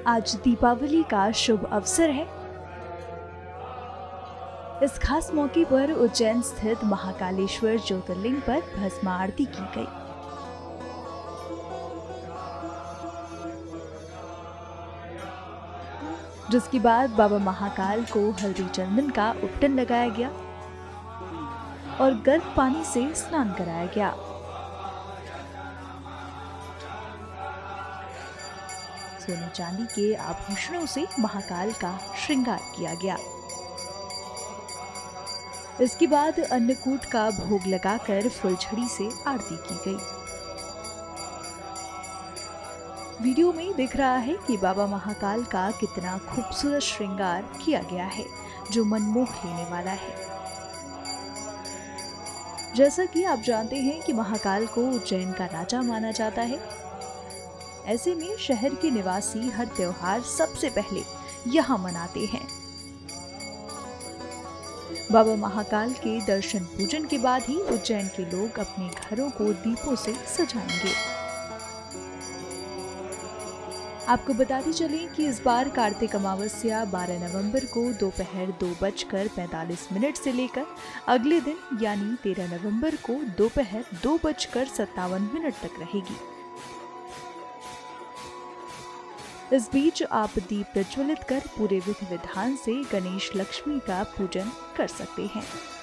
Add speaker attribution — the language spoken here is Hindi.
Speaker 1: आज दीपावली का शुभ अवसर है। इस खास मौके पर उज्जैन स्थित महाकालेश्वर ज्योतिर्लिंग पर भस्म आरती की गई। जिसके बाद बाबा महाकाल को हल्दी चंदन का उपटन लगाया गया और गर्म पानी से स्नान कराया गया। सोने चांदी के आभूषणों से महाकाल का श्रृंगार किया गया। इसके बाद अन्नकूट का भोग लगाकर फुलझड़ी से आरती की गई। वीडियो में दिख रहा है कि बाबा महाकाल का कितना खूबसूरत श्रृंगार किया गया है, जो मनमोह लेने वाला है। जैसा कि आप जानते हैं कि महाकाल को उज्जैन का राजा माना जाता है। ऐसे में शहर के निवासी हर त्योहार सबसे पहले यहाँ मनाते हैं। बाबा महाकाल के दर्शन पूजन के बाद ही उज्जैन के लोग अपने घरों को दीपों से सजाएंगे। आपको बताते चलें कि इस बार कार्तिक अमावस्या 12 नवंबर को दोपहर 2:45 से लेकर अगले दिन यानी 13 नवंबर को दोपहर 2:57 तक रहेगी। इस बीच आप दीप प्रज्वलित कर पूरे विधि विधान से गणेश लक्ष्मी का पूजन कर सकते हैं।